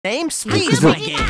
Name speeds my game.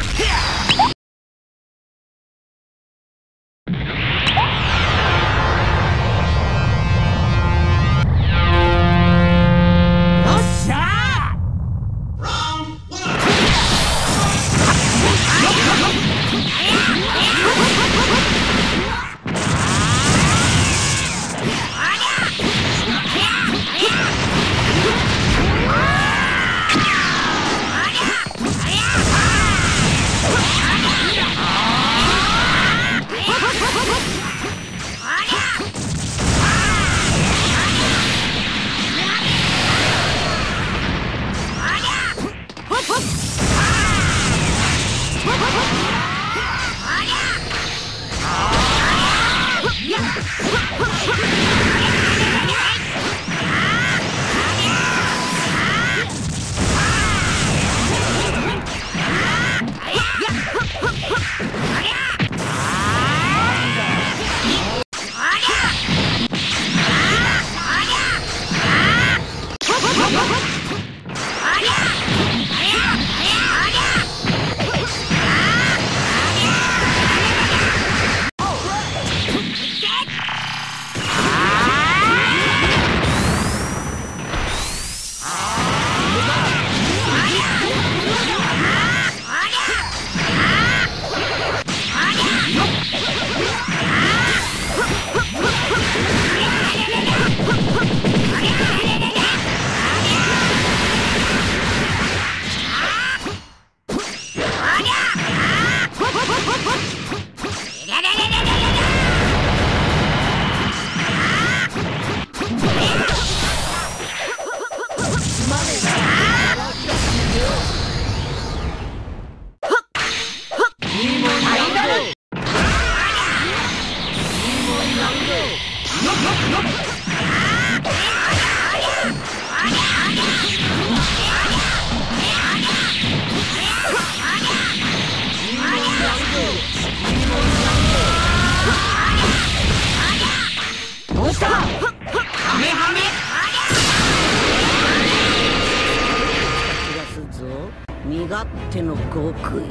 身勝手の極意。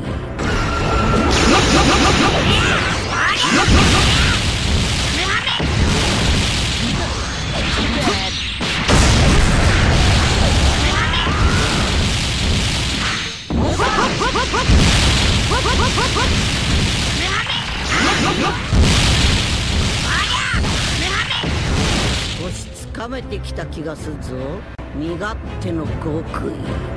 少しつかめてきた気がするぞ。身勝手の極意。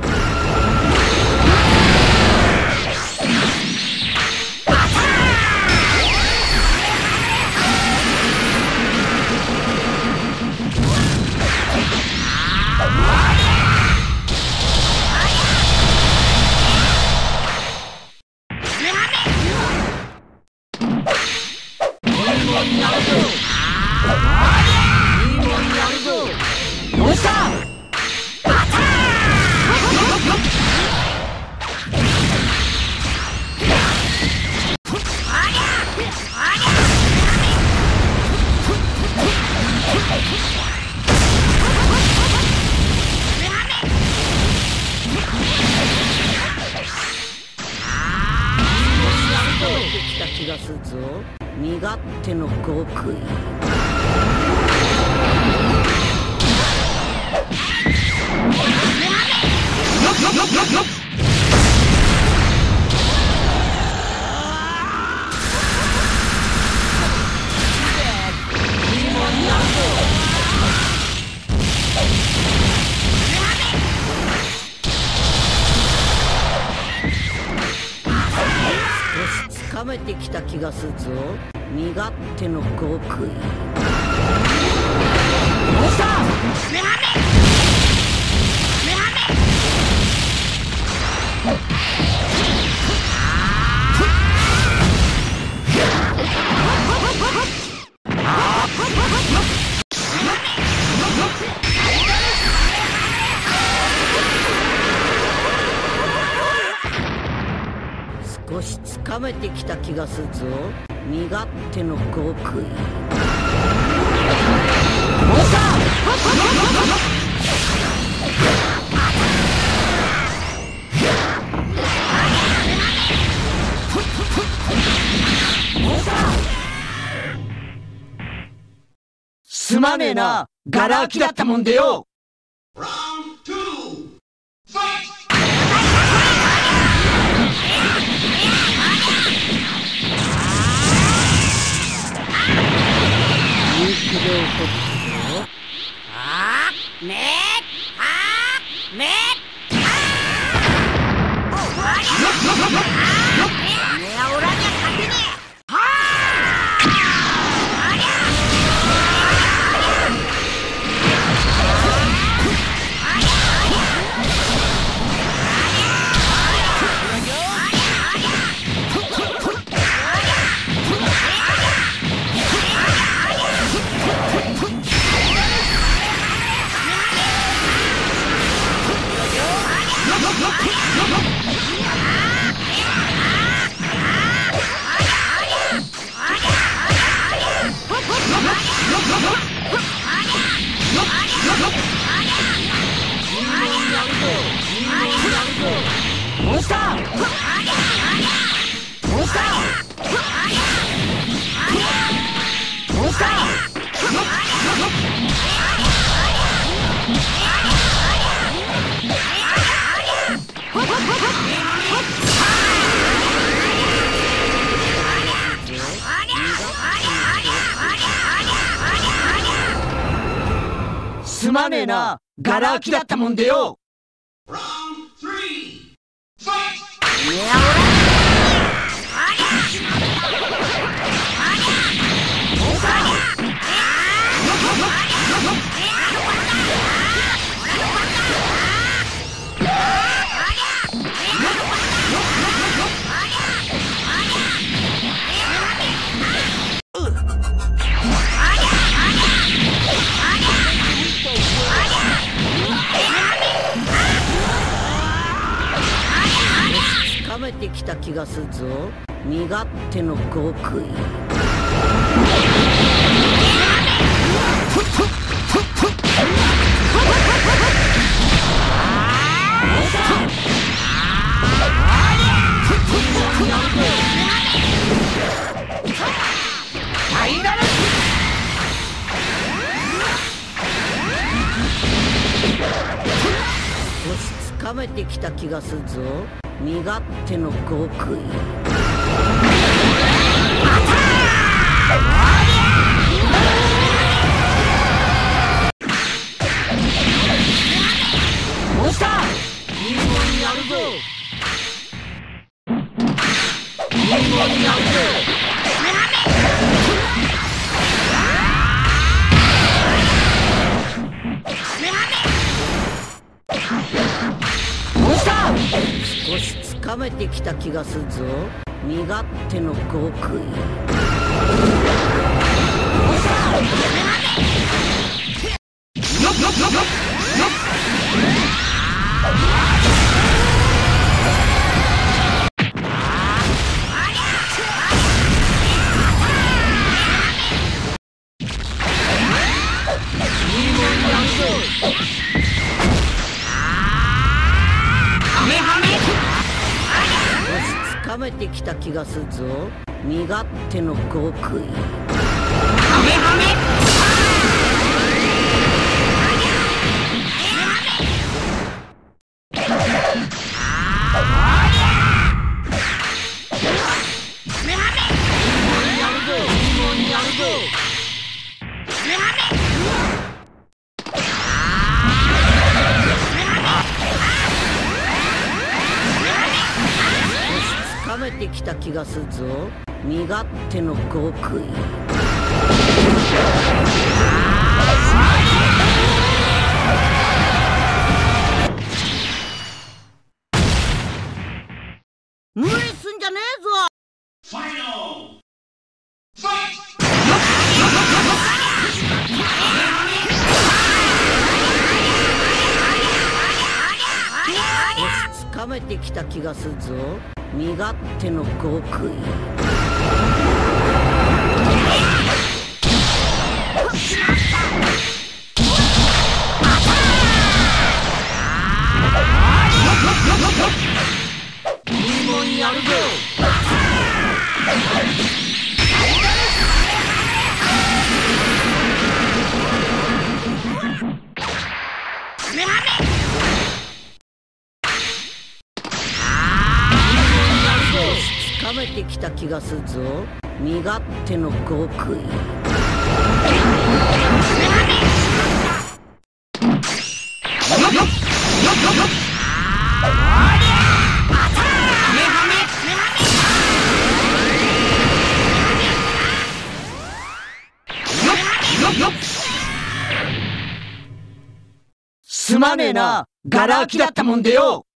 気がするぞ。身勝手の極意。つかめてきた気がするぞ。身勝手の極意。少しつかめてきた気がするぞ。身勝手の極意。 すまねえな、ガラ空きだったもんでよ。モンスターすまねえな、ガラ空きだったもんでよ。 つかめてきた気がするぞ。身勝手の極意。少しつかめてきた気がするぞ。身勝手の極意。 モンスター、いいもんやるぞ。いいもんやるぞ。モンスター、 少しつかめてきた気がするぞ。身勝手の極意。つかめてきた気がするぞ。身勝手の極意。つかめてきた気がするぞ。身勝手の極意。無理すんじゃねえぞ。つかめてきた気がするぞ。身勝手の極意。 いいもんやるぞ。 つかめてきた気がするぞ。身勝手の極意。 すまねえな、ガラ空きだったもんでよ。